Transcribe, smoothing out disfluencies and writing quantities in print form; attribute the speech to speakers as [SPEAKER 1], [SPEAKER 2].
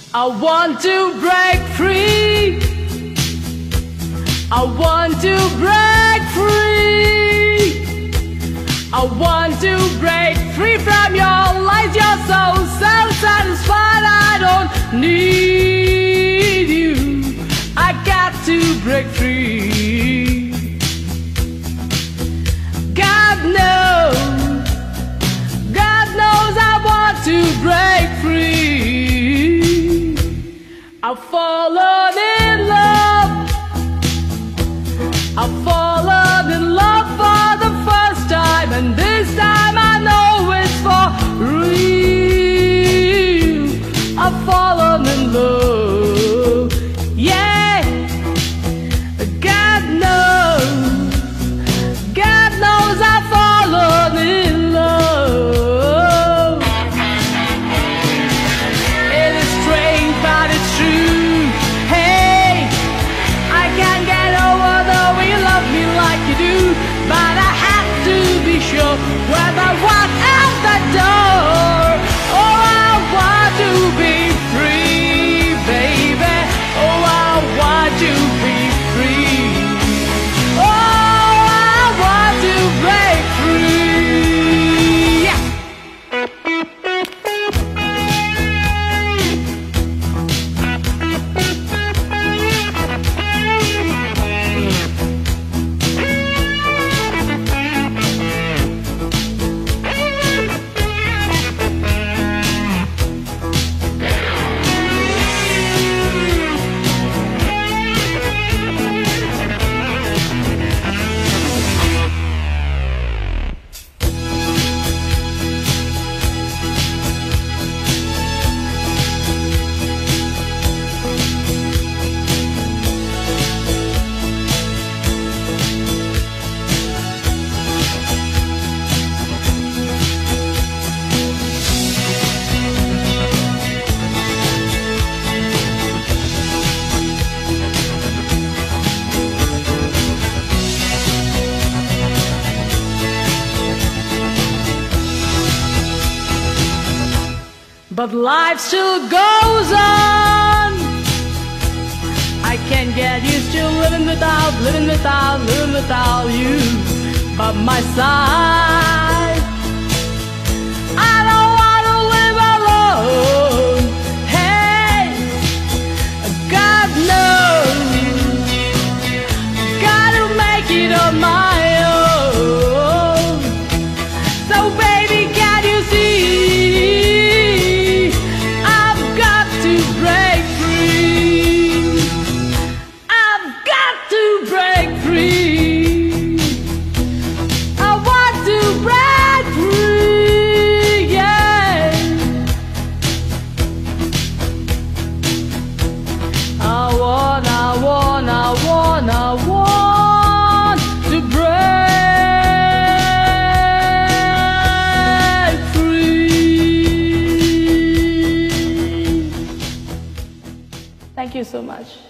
[SPEAKER 1] I want to break free. I want to break free. I want to break free from your lies. You're so self-satisfied. I don't need you. I got to break free. God knows I want to break free. I've fallen in love. I've fallen in love for the first time, and this time I know it's for real. I've fallen in love, yeah. God knows I've fallen in love. It is strange, but it's true. Hey, I can't get over the way you love me like you do, but I have to be sure when I walk out that door. Oh, I want to be free, baby. Oh, I want to be free. Oh, I want to break free. Yeah. But life still goes on. I can't get used to living without you by my side. I don't want to live alone. Hey, God knows, gotta make it on my own. So baby, can you see? I want to break free. Thank you so much.